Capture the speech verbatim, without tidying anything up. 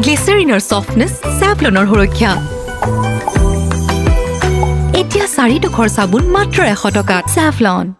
গ্লিচাৰিনৰ softness, Savlonৰ সুৰক্ষা। এতিয়া চাৰি টকাৰ চাবোন মাত্ৰ এশ টকাত। Savlon